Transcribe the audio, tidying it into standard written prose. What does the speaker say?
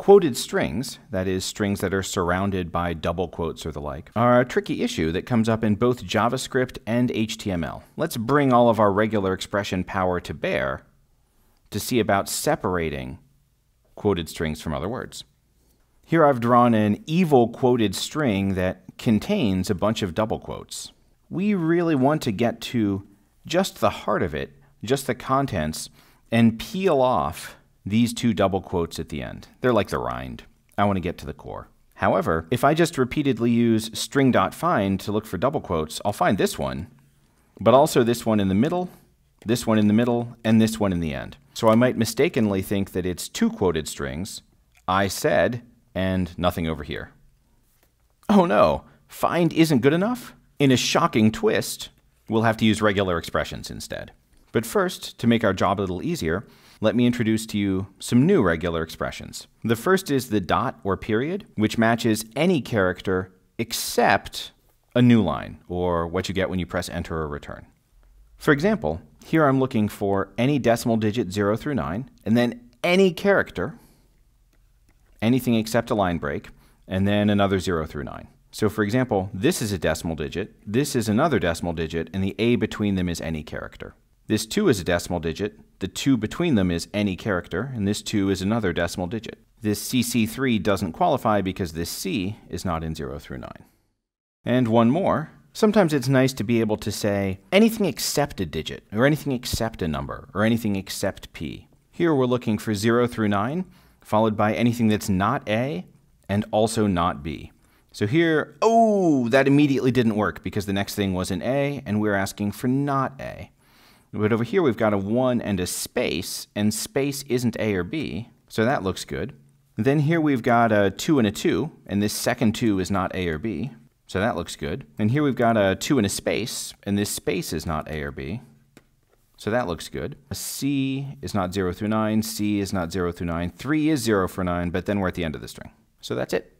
Quoted strings, that is, strings that are surrounded by double quotes or the like, are a tricky issue that comes up in both JavaScript and HTML. Let's bring all of our regular expression power to bear to see about separating quoted strings from other words. Here I've drawn an evil quoted string that contains a bunch of double quotes. We really want to get to just the heart of it, just the contents, and peel off these two double quotes at the end. They're like the rind. I want to get to the core. However, if I just repeatedly use string.find to look for double quotes, I'll find this one, but also this one in the middle, this one in the middle, and this one in the end. So I might mistakenly think that it's two quoted strings, I said, and nothing over here. Oh no, find isn't good enough? In a shocking twist, we'll have to use regular expressions instead. But first, to make our job a little easier, let me introduce to you some new regular expressions. The first is the dot or period, which matches any character except a new line, or what you get when you press enter or return. For example, here I'm looking for any decimal digit 0 through 9, and then any character, anything except a line break, and then another 0 through 9. So for example, this is a decimal digit, this is another decimal digit, and the A between them is any character. This 2 is a decimal digit, the 2 between them is any character, and this 2 is another decimal digit. This CC3 doesn't qualify because this C is not in 0 through 9. And one more. Sometimes it's nice to be able to say anything except a digit, or anything except a number, or anything except P. Here we're looking for 0 through 9, followed by anything that's not A, and also not B. So here, oh, that immediately didn't work because the next thing was an A, and we're asking for not A. But over here we've got a 1 and space isn't A or B, so that looks good. Then here we've got a 2 and a 2, and this second 2 is not A or B, so that looks good. And here we've got a 2 and a space, and this space is not A or B, so that looks good. A C is not 0 through 9, C is not 0 through 9, 3 is 0 for 9, but then we're at the end of the string. So that's it.